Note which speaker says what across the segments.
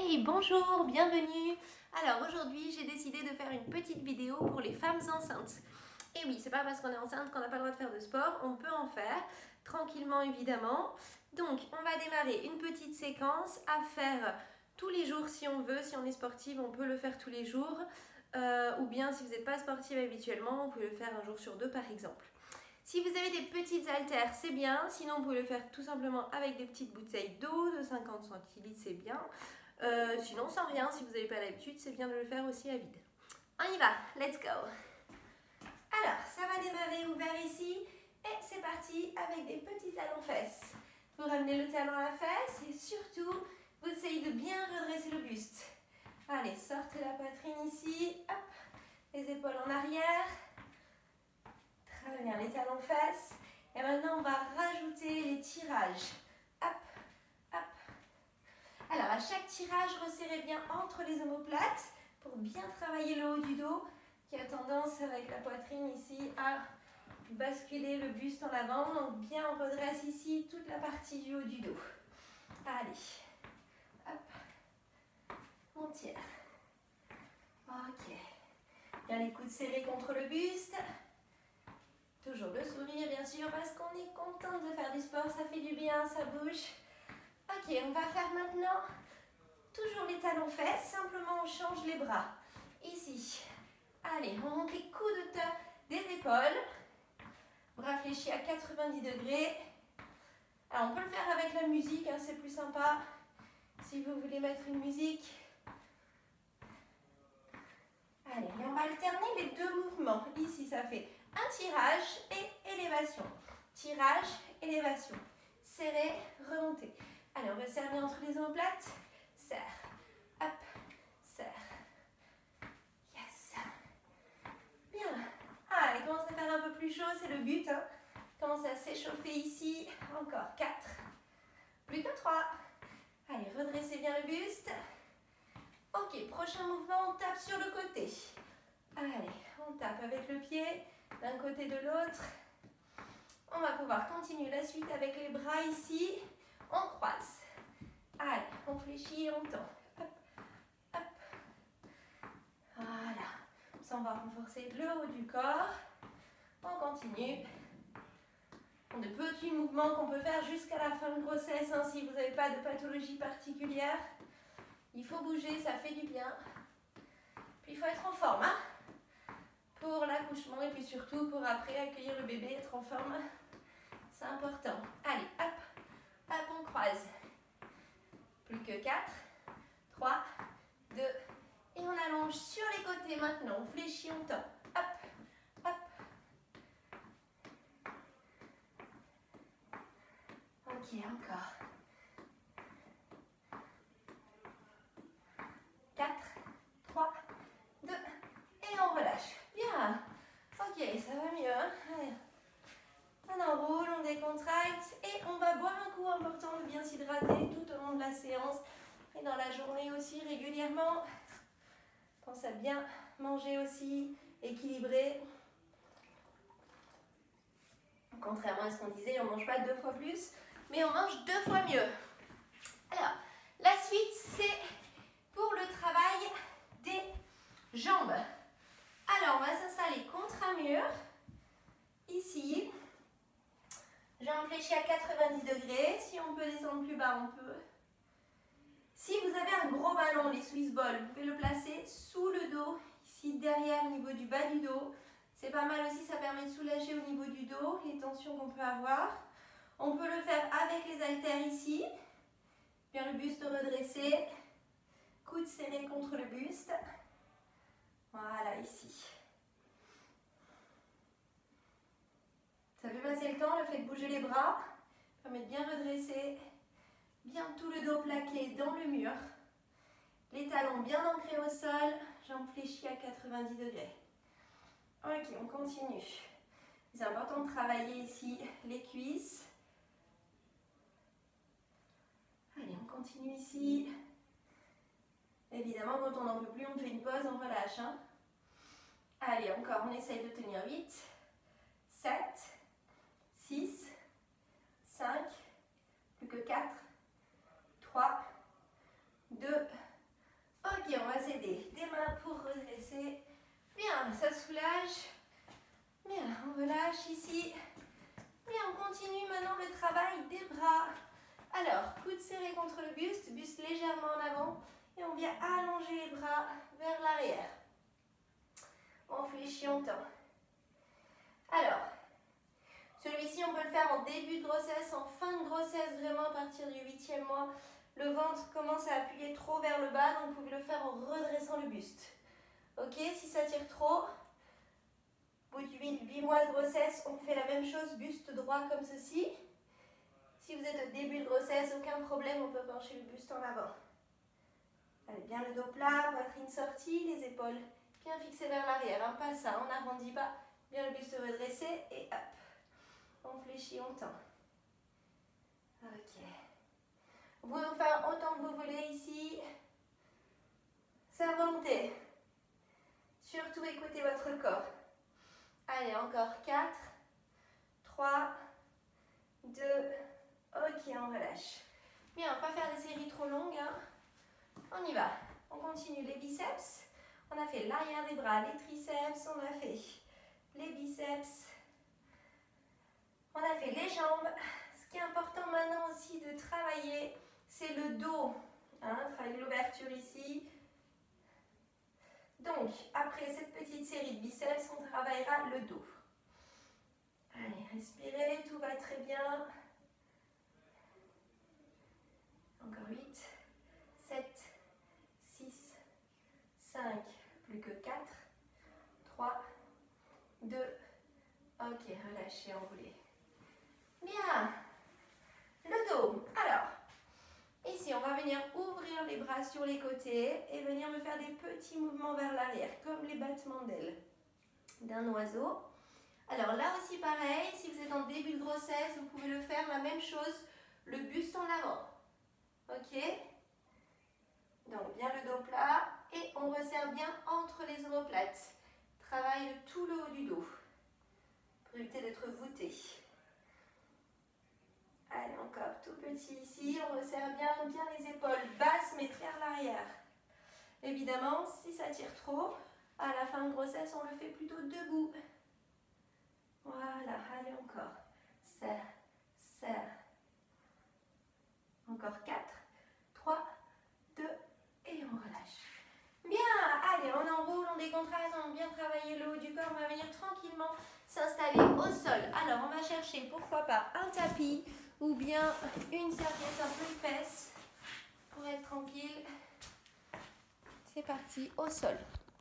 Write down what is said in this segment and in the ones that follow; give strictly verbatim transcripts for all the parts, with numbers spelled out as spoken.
Speaker 1: Hey, bonjour, bienvenue. Alors aujourd'hui, j'ai décidé de faire une petite vidéo pour les femmes enceintes. Et oui, c'est pas parce qu'on est enceinte qu'on n'a pas le droit de faire de sport, on peut en faire, tranquillement évidemment. Donc, on va démarrer une petite séquence à faire tous les jours si on veut. Si on est sportive, on peut le faire tous les jours. Euh, ou bien, si vous n'êtes pas sportive habituellement, vous pouvez le faire un jour sur deux par exemple. Si vous avez des petites haltères, c'est bien. Sinon, vous pouvez le faire tout simplement avec des petites bouteilles d'eau de cinquante centilitres, c'est bien. Euh, sinon, sans rien, si vous n'avez pas l'habitude, c'est bien de le faire aussi à vide. On y va, let's go. Alors, ça va démarrer ouvert ici. Et c'est parti avec des petits talons-fesses. Vous ramenez le talon à la fesse et surtout, vous essayez de bien redresser le buste. Allez, sortez la poitrine ici. Hop, les épaules en arrière. Très bien, les talons-fesses. Et maintenant, on va rajouter les tirages. Hop, hop. Alors, à chaque tirage, resserrez bien entre les omoplates pour bien travailler le haut du dos qui a tendance, avec la poitrine ici, à basculer le buste en avant. Donc, bien on redresse ici toute la partie du haut du dos. Allez, hop, on tire. Ok. Bien les coudes serrés contre le buste. Toujours le sourire, bien sûr, parce qu'on est contente de faire du sport, ça fait du bien, ça bouge. Ok, on va faire maintenant toujours les talons-fesses, simplement on change les bras. Ici. Allez, on monte les coudes des épaules. Bras fléchis à quatre-vingt-dix degrés. Alors, on peut le faire avec la musique, hein, c'est plus sympa. Si vous voulez mettre une musique. Allez, et on va alterner les deux mouvements. Ici, ça fait un tirage et élévation. Tirage, élévation. Serrer, remonter. Allez, on resserre bien entre les omoplates. Serre. Hop, serre. Yes. Bien. Ah, il commence à faire un peu plus chaud, c'est le but. Hein. Commence à s'échauffer ici. Encore quatre. Plus que trois. Allez, redressez bien le buste. Ok, prochain mouvement, on tape sur le côté. Allez, on tape avec le pied d'un côté de l'autre. On va pouvoir continuer la suite avec les bras ici. On croise. Allez, on fléchit et on tend. Hop, hop. Voilà. Ça, on va renforcer le haut du corps. On continue. De petits mouvements qu'on peut faire jusqu'à la fin de grossesse. Hein, si vous n'avez pas de pathologie particulière. Il faut bouger, ça fait du bien. Puis il faut être en forme. Hein, pour l'accouchement et puis surtout pour après accueillir le bébé, être en forme. C'est important. Allez, hop, hop, on croise. Plus que quatre, trois, deux, et on allonge sur les côtés maintenant. On fléchit, on tend. Hop, hop. Ok, encore. quatre, trois, deux, et on relâche. Bien. Ok, ça va mieux. Hein. Allez. On enroule, on décontracte et on va boire un coup important de bien s'hydrater tout au long de la séance et dans la journée aussi régulièrement. Pense à bien manger aussi, équilibré. Contrairement à ce qu'on disait, on ne mange pas deux fois plus, mais on mange deux fois mieux. Alors, la suite, c'est pour le travail des jambes. Alors, on va s'installer contre un mur, ici. Jambes fléchies à quatre-vingt-dix degrés. Si on peut descendre plus bas, on peut. Si vous avez un gros ballon, les Swiss balls, vous pouvez le placer sous le dos, ici derrière, au niveau du bas du dos. C'est pas mal aussi, ça permet de soulager au niveau du dos, les tensions qu'on peut avoir. On peut le faire avec les haltères ici. Bien le buste redressé. Coudes serrés contre le buste. Voilà, ici. Ça fait passer le temps, le fait de bouger les bras. Permet de bien redresser. Bien tout le dos plaqué dans le mur. Les talons bien ancrés au sol. Jambes fléchies à quatre-vingt-dix degrés. Ok, on continue. C'est important de travailler ici les cuisses. Allez, on continue ici. Évidemment, quand on n'en peut plus, on fait une pause, on relâche. Hein. Allez, encore, on essaye de tenir huit, sept, six, cinq, plus que quatre, trois, deux, Bien, ça soulage. Bien, on relâche ici. Bien, on continue maintenant le travail des bras. Alors, coude serré contre le buste, buste légèrement en avant. Et on vient allonger les bras vers l'arrière. On fléchit, on tend. Alors, celui-ci, on peut le faire en début de grossesse, en fin de grossesse, vraiment à partir du huitième mois. Le ventre commence à appuyer trop vers le bas, donc vous pouvez le faire en redressant le buste. Ok, si ça tire trop, au bout de huit mois de grossesse, on fait la même chose, buste droit comme ceci. Si vous êtes au début de grossesse, aucun problème, on peut pencher le buste en avant. Allez, bien le dos plat, poitrine sortie, les épaules bien fixées vers l'arrière. Hein, pas ça, on n'arrondit pas, bien le buste redressé et hop. On fléchit, on tend. Ok. Vous pouvez en faire autant que vous voulez ici. C'est à volonté. Surtout écoutez votre corps. Allez, encore quatre, trois, deux, ok, on relâche. Bien, on va pas faire des séries trop longues. Hein. On y va. On continue les biceps. On a fait l'arrière des bras, les triceps, on a fait les biceps. On a fait les jambes. Ce qui est important maintenant aussi de travailler, c'est le dos. Hein, travailler l'ouverture ici. Donc, après cette petite série de biceps, on travaillera le dos. Allez, respirez, tout va très bien. Encore huit, sept, six, cinq, plus que quatre, trois, deux, ok, relâchez, enroulez. Bien, le dos. Alors, ici, on va venir ouvrir les bras sur les côtés et venir me faire des petits mouvements vers l'arrière, comme les battements d'ailes d'un oiseau. Alors là aussi, pareil, si vous êtes en début de grossesse, vous pouvez le faire la même chose, le buste en avant. Ok? Donc, bien le dos plat et on resserre bien entre les omoplates. Travaille de tout le haut du dos pour éviter d'être voûté. Allez, encore tout petit ici, on resserre bien, bien les épaules basses mais vers l'arrière. Évidemment, si ça tire trop, à la fin de grossesse, on le fait plutôt debout. Voilà, allez encore. Serre, serre. Encore quatre, trois, deux et on relâche. Bien, allez, on enroule, on décontracte, on a bien travaillé le haut du corps, on va venir tranquillement s'installer au sol. Alors, on va chercher, pourquoi pas, un tapis ou bien une serviette un peu épaisse pour être tranquille. C'est parti, au sol.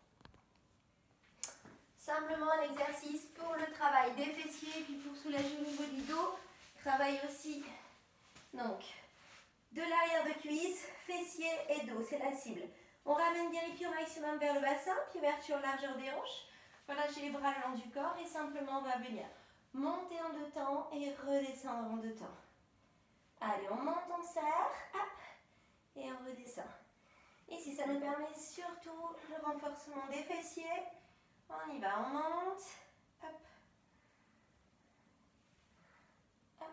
Speaker 1: Simplement un exercice pour le travail des fessiers, puis pour soulager au niveau du dos. Travail aussi, donc, de l'arrière de cuisse, fessiers et dos, c'est la cible. On ramène bien les pieds au maximum vers le bassin, puis ouverture largeur des hanches. Relâchez les bras le long du corps et simplement on va venir monter en deux temps et redescendre en deux temps. Allez, on monte, on serre, hop, et on redescend. Ici, ça nous permet surtout le renforcement des fessiers. On y va, on monte, hop, hop.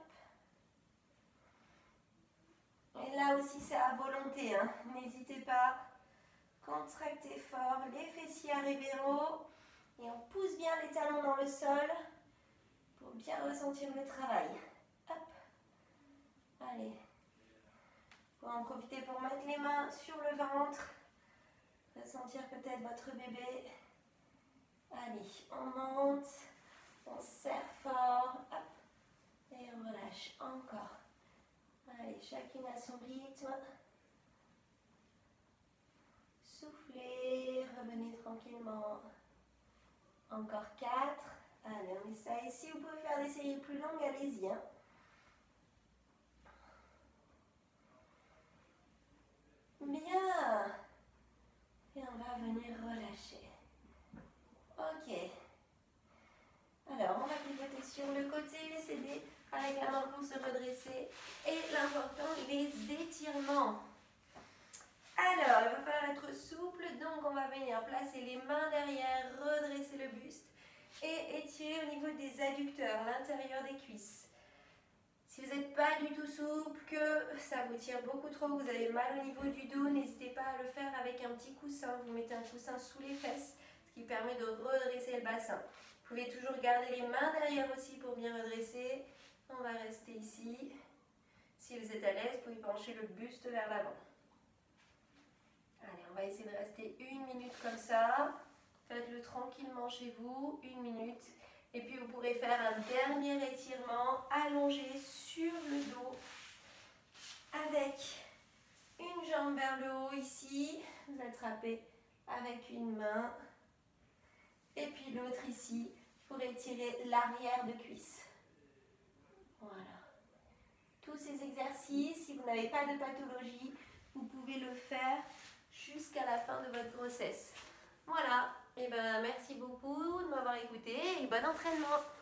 Speaker 1: Et là aussi, c'est à volonté, hein. N'hésitez pas, contractez fort, les fessiers arrivés en haut. Et on pousse bien les talons dans le sol pour bien ressentir le travail. Hop, allez. Vous en profitez pour mettre les mains sur le ventre, ressentir peut-être votre bébé. Allez, on monte, on serre fort, hop, et on relâche encore. Allez, chacune à son rythme. Soufflez, revenez tranquillement. Encore quatre. Allez, on essaye. Si vous pouvez faire des séries plus longues, allez-y. Hein. Bien. Et on va venir relâcher. Ok. Alors, on va pivoter sur le côté, les aider avec la main pour se redresser. Et l'important, les étirements. Alors, il va falloir être souple, donc on va venir placer les mains derrière, redresser le buste et étirer au niveau des adducteurs, l'intérieur des cuisses. Si vous n'êtes pas du tout souple, que ça vous tire beaucoup trop, vous avez mal au niveau du dos, n'hésitez pas à le faire avec un petit coussin. Vous mettez un coussin sous les fesses, ce qui permet de redresser le bassin. Vous pouvez toujours garder les mains derrière aussi pour bien redresser. On va rester ici. Si vous êtes à l'aise, vous pouvez pencher le buste vers l'avant. Allez, on va essayer de rester une minute comme ça. Faites-le tranquillement chez vous, une minute. Et puis vous pourrez faire un dernier étirement allongé sur le dos avec une jambe vers le haut ici. Vous attrapez avec une main. Et puis l'autre ici pour étirer l'arrière de cuisse. Voilà. Tous ces exercices, si vous n'avez pas de pathologie, vous pouvez le faire jusqu'à la fin de votre grossesse. Voilà. Et ben merci beaucoup de m'avoir écouté et bon entraînement.